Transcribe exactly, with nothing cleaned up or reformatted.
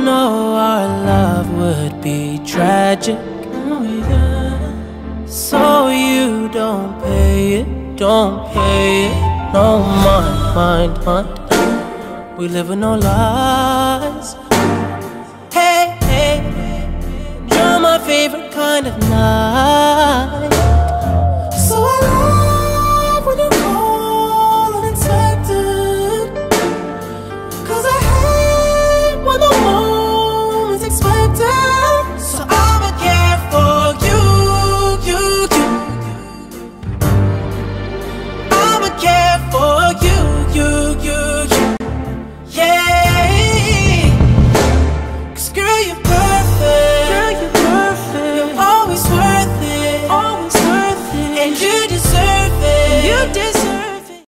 know our love would be tragic, so you don't pay it, don't pay it. No, mind, mind, mind. We live with no lies. Hey, hey, you're my favorite kind of night. So I